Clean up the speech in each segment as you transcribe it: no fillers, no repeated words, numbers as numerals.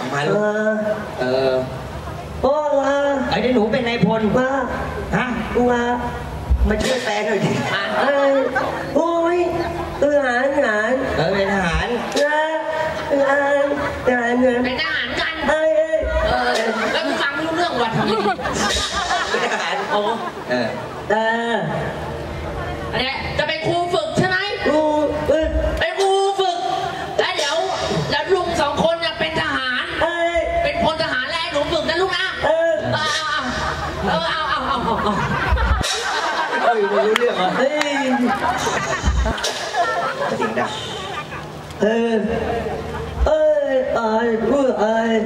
มาลูกพ่อมาไอ้เดี๋ยวหนูเป็นนายพลมาฮะมาช่วยแฟนหน่อยดิโอ้ยทหารเป็นทหารเป็นทหารกันแล้วมึงฟังไม่รู้เรื่องวันทำไมเป็นทหารโอ้อันนี้จะเป็นครูฝึกใช่ไหมครูฝึกเป็นครูฝึกแล้วเดี๋ยวลุง2 คนจะเป็นทหารเป็นพลทหารแล้วหนูฝึกนะลูกนะเอาอยู่ไม่รู้เรื่องเหรอจริงนะพูด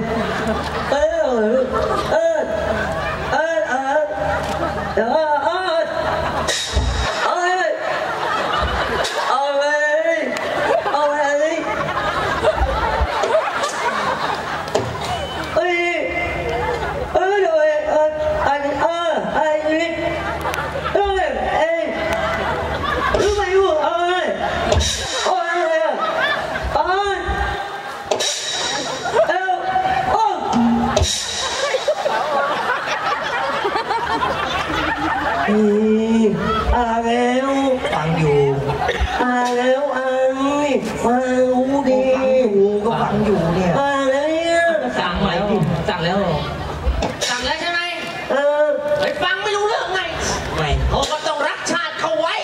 แล้วฟังอยู่แล้วฟังดีก็ฟังอยู่เนี่ยแล้วเนี่ยสั่งแล้วใช่ไหมไปฟังไม่รู้เรื่องไงไม่เขาก็ต้องรักชาติเขาไว้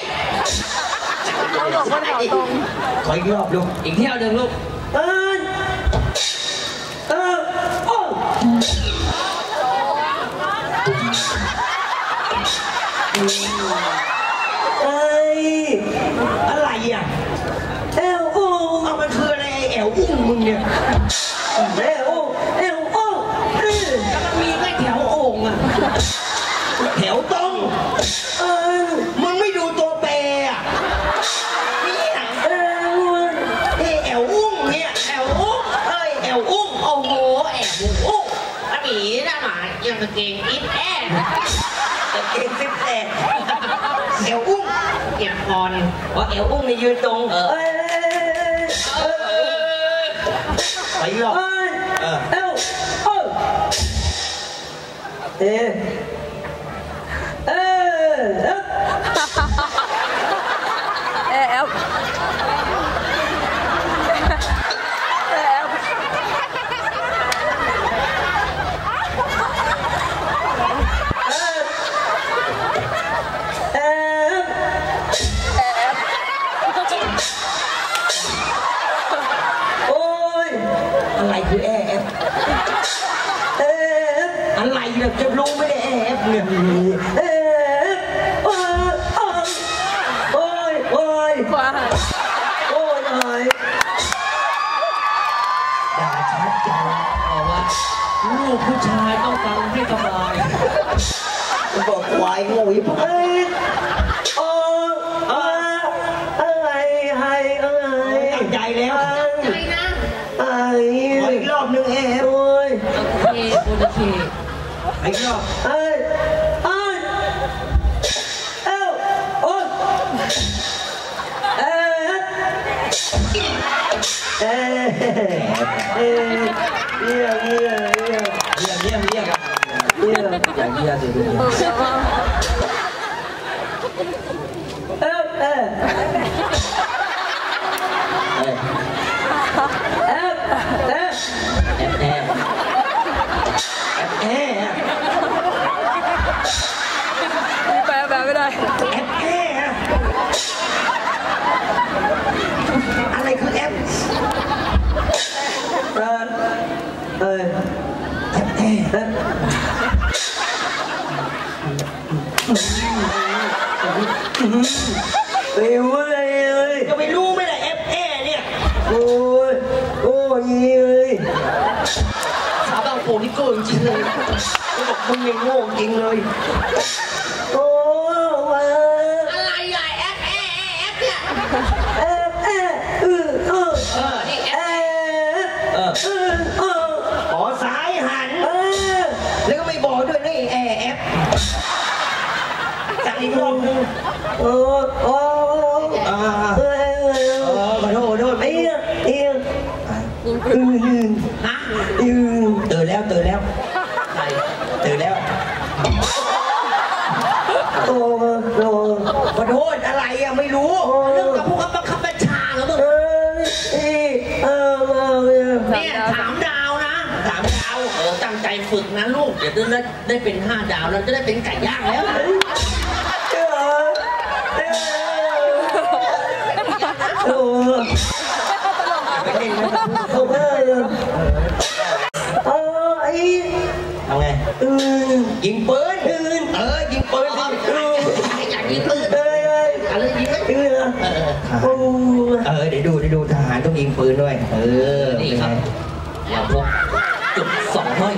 ขออีกรอบลูกอีกเที่ยวหนึ่งลูกอะไรอ่ะมันคืออะไรแอวอุ้งมึงเนี่ยเอวมันมีแค่แถวโอ่งอ่ะแถวตรงมึงไม่ดูตัวแปรอ่ะเนี่ยแอวอุ้งเนี่ยแอวอุ้งแอวอุ้งโอ้โหแอวอุ้งแล้วหมีนะหมายังกางเกงอิ๊ดแอดกางเกงซิปแอดแอวอุ้งเก็บคอนว่าแอวอุ้งนี่ยืนตรงไปหรอกอะไรคือแอฟอะไรเนี่ยจะรู้ไม่ได้แอฟเนี่ยโอ้ยด่าชัดจังบอกว่าลูกผู้ชายต้องฟังให้สบายบอกควายโง่ยิ่งตั้งใจแล้วขออีกรอบนึงแอฟโอเคอีกรอบเยี่ยมอย่างเยี่ยมสิแปลแบบไม่ได้อะไรคือแอปไม่รู้เลยจะไม่รู้ไหมล่ะแอปเนี่ยโอ้ยเลยสาวบางโพนี่โก้จริงเลยก็บอกมึงยังโง่จริงเลยอะไรอ่ะแอปเนี่ยนี่อ๋อสายหันแล้วก็ไม่บอกด้วยนะแอปจากอีกรอบนึงขอโทษไม่ฮะตื่นแล้วตื่นแล้วใครตื่นแล้วโอ้โหขอโทษอะไรอะไม่รู้เรื่องกับผู้บังคับบัญชาเหรอมึงเนี่ยถามดาวนะถามดาวตั้งใจฝึกนะลูกเดี๋ยวได้เป็น5 ดาวเราจะได้เป็นไก่ย่างแล้วนะไปเล่นนะเอาไงยิงปืนยิงปืนอยากยิงปืนอะไรยิงเดี๋ยวดูทหารต้องยิงปืนด้วยนี่ครับอย่าพกจุด200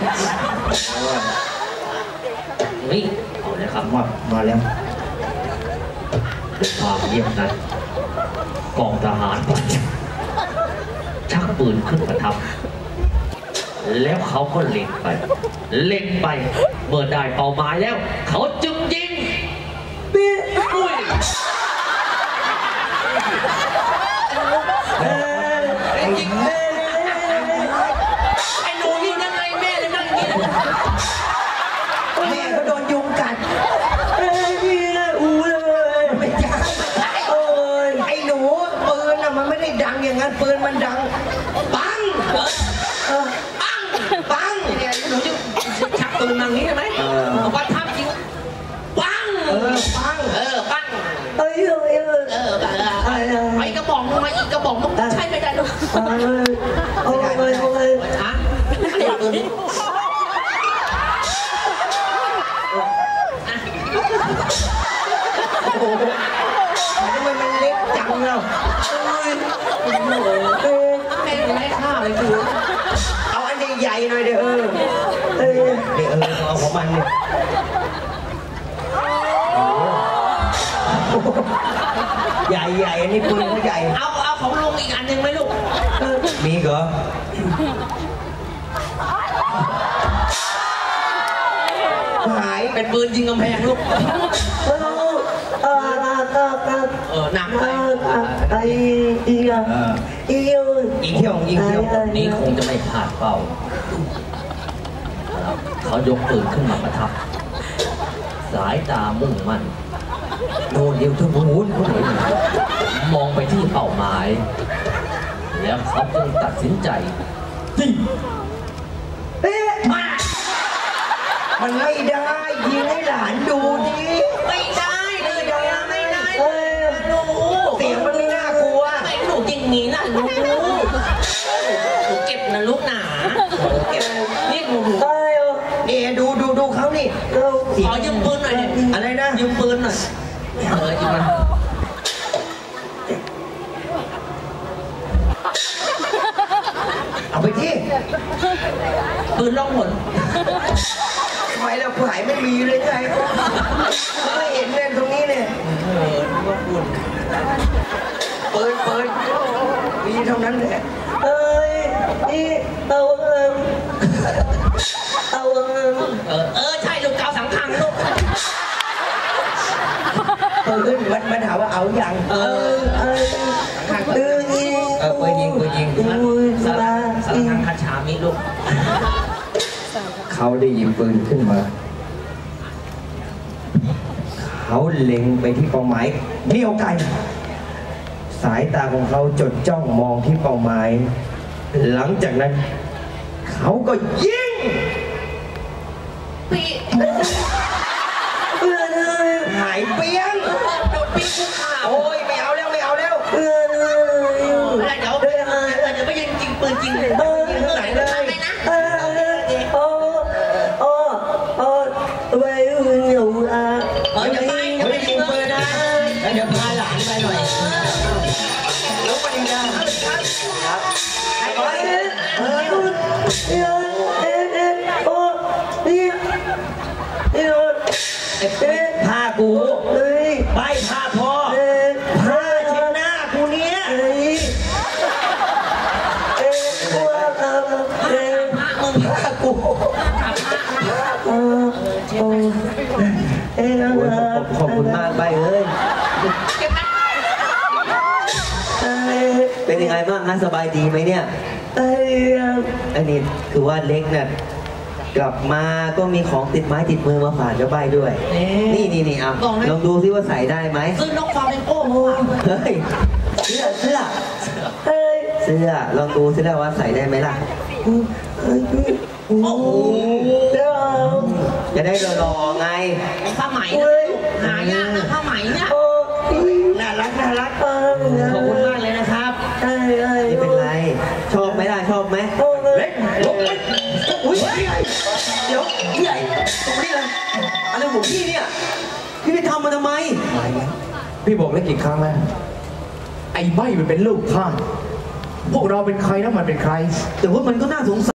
นี่เอาเลยครับมาแล้วความเยี่ยมนั้นกองทหารชักปืนขึ้นประทับแล้วเขาก็เล็งไปเมื่อได้เป้าหมายแล้วเขาจึงยิงอุ้ยไอ้หนูยิงยังไงแม่เลยนั่งยิงแม่ก็โดนยุงกัดไม่ใช่ไอ้หนูปืนน่ะมันไม่ได้ดังอย่างนั้นปืนมันดังปังเนี่ยหนูจะชักปืนมาอย่างนี้ใช่ไหมบอกว่าทับจริงปังปังไอ้กระบอกมึงมาอีกกระบอกมึงใช่ไม่ได้ลูกช้ามันเล็กจังเราแม่ไม่ฆ่าเลยคือเอาอันใหญ่ๆหน่อยเดี๋ยวเอาของมันเนี่ยใหญ่อันนี้ปืนเขาใหญ่เอาของลุงอีกอันหนึ่งไหมลูกมีเหรอหายเป็นปืนยิงกำแพงลูกหนักไปยิงเที่ยวนี้คงจะไม่พลาดเป้าเขายกปืนขึ้นมาประทับสายตามุ่งมั่นโดนเดียวทุกวุ้นมองไปที่เป้าหมายแล้วเขาจึงตัดสินใจยิงมันไม่ได้ยิงให้หลานดูดิไม่ได้เลยไม่ได้หนูเสียงมันไม่น่ากลัวไม่หนูจริงนี้นะลูกหนูเก็บนะลูกหนาเก็บนี่หนูนี่ดูเขานี่ขอยืมปืนหน่อยอะไรนะยืมปืนหน่อยยืมมันเอาไปที่ปืนล่องหนทำไมเราหายไม่มีเลยไงไม่เห็นเลยตรงนี้เนี่ยปืนมีเท่านั้นแหละใช่ลูกเกาสังขังลูกปืนมันถามว่าเอาอย่างปืนยิงสังขังคาชามิลูกเขาได้ยิงปืนขึ้นมาเขาเล็งไปที่เป้าหมายเดี่ยวไกลสายตาของเขาจดจ้องมองที่เป้าหมายหลังจากนั้นเขาก็ยิงหายเปี้ยงโดนปีกูขาโอ้ยไม่เอาแล้วเดี๋ยวไม่ยิงปืนจริงเลยยิงไหนเลยอย่าไปยิงปืนนะเดี๋ยวพาหลานไปหน่อยแล้วปริญญาครับพากูไปพาพ่อพาเช็ดหน้ากูเนี้ยพากูขอบคุณมากไปเลยเป็นยังไงบ้างงานสบายดีไหมเนี่ยอันนี้คือว่าเล็กน่ะกลับมาก็มีของติดไม้ติดมือมาฝากเจ้าใบด้วยนี่เอาลองดูซิว่าใส่ได้ไหมซื้อนกฟลามิงโก้มาฝากเฮ้ยเสื้อเฮ้ยเสื้อลองดูซิแล้วว่าใส่ได้ไหมล่ะโอ้โหจะได้รอไงผ้าไหมนะหายากนะผ้าไหมเนี่ยน่ารักขอบคุณมากเลยนะครับไม่เป็นไรชอบไหมล่ะชอบไหมเล็กลงไปอุ้ยเดี๋ยวพี่ใหญ่ตรงนี้เลยอะไรของพี่เนี่ยพี่ไปทำมันทำไมพี่บอกแล้วกี่ครั้งแล้วไอ้ใบมันเป็นลูกข้าพวกเราเป็นใครแล้วมันเป็นใครแต่ว่ามันก็น่าสงสาร